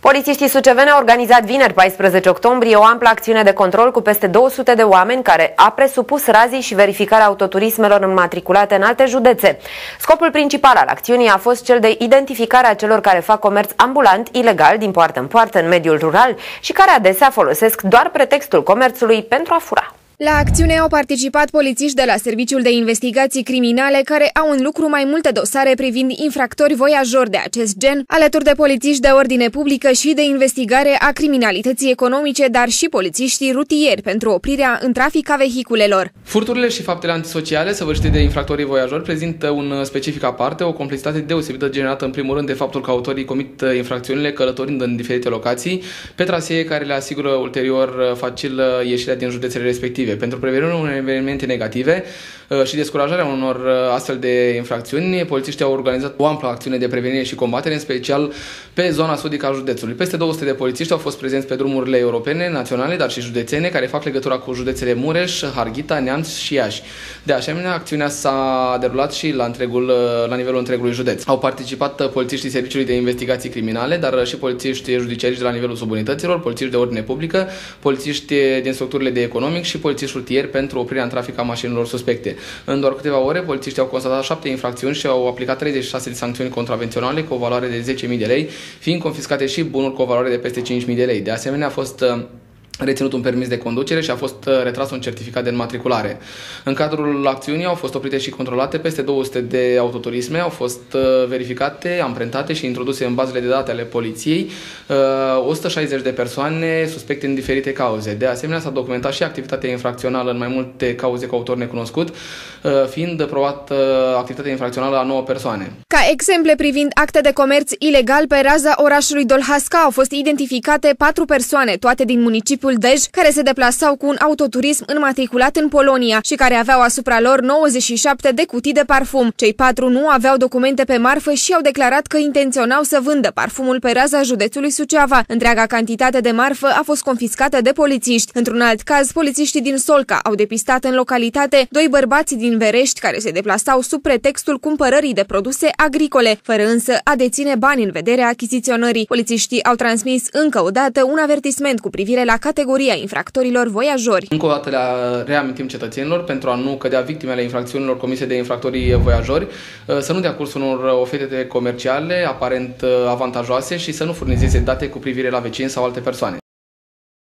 Polițiștii suceveni au organizat vineri 14 octombrie o amplă acțiune de control cu peste 200 de oameni care a presupus razii și verificarea autoturismelor înmatriculate în alte județe. Scopul principal al acțiunii a fost cel de identificare a celor care fac comerț ambulant, ilegal, din poartă în poartă în mediul rural și care adesea folosesc doar pretextul comerțului pentru a fura. La acțiune au participat polițiști de la Serviciul de Investigații Criminale care au în lucru mai multe dosare privind infractori voiajori de acest gen, alături de polițiști de ordine publică și de investigare a criminalității economice, dar și polițiștii rutieri pentru oprirea în trafic a vehiculelor. Furturile și faptele antisociale săvârșite de infractorii voiajori prezintă un specific aparte, o complexitate deosebită generată în primul rând de faptul că autorii comit infracțiunile călătorind în diferite locații, pe trasee care le asigură ulterior facil ieșirea din județele respective. Pentru prevenirea unor evenimente negative și descurajarea unor astfel de infracțiuni, polițiștii au organizat o amplă acțiune de prevenire și combatere, în special pe zona sudică a județului. Peste 200 de polițiști au fost prezenți pe drumurile europene, naționale, dar și județene, care fac legătura cu județele Mureș, Harghita, Neamț și Iași. De asemenea, acțiunea s-a derulat și la nivelul întregului județ. Au participat polițiștii Serviciului de Investigații Criminale, dar și polițiști judiciari de la nivelul subunităților, polițiști de ordine publică, polițiști din structurile de economic și polițiști rutieri pentru oprirea în trafic a mașinilor suspecte. În doar câteva ore, polițiștii au constatat 7 infracțiuni și au aplicat 36 de sancțiuni contravenționale cu o valoare de 10.000 de lei, fiind confiscate și bunuri cu o valoare de peste 5.000 de lei. De asemenea, a fost reținut un permis de conducere și a fost retras un certificat de înmatriculare. În cadrul acțiunii au fost oprite și controlate peste 200 de autoturisme, au fost verificate, amprentate și introduse în bazele de date ale poliției 160 de persoane suspecte în diferite cauze. De asemenea, s-a documentat și activitatea infracțională în mai multe cauze cu autor necunoscut, fiind probată activitatea infracțională a 9 persoane. Ca exemple privind acte de comerț ilegal pe raza orașului Dolhasca au fost identificate 4 persoane, toate din municipiul Dej, care se deplasau cu un autoturism înmatriculat în Polonia și care aveau asupra lor 97 de cutii de parfum. Cei 4 nu aveau documente pe marfă și au declarat că intenționau să vândă parfumul pe raza județului Suceava. Întreaga cantitate de marfă a fost confiscată de polițiști. Într-un alt caz, polițiștii din Solca au depistat în localitate 2 bărbați din Verești care se deplasau sub pretextul cumpărării de produse agricole, fără însă a deține bani în vederea achiziționării. Polițiștii au transmis încă o dată un avertisment cu privire la categoria infractorilor voiajori. Încă o dată le reamintim cetățenilor, pentru a nu cădea victime ale infracțiunilor comise de infractorii voiajori, să nu dea curs unor oferte comerciale aparent avantajoase și să nu furnizeze date cu privire la vecini sau alte persoane.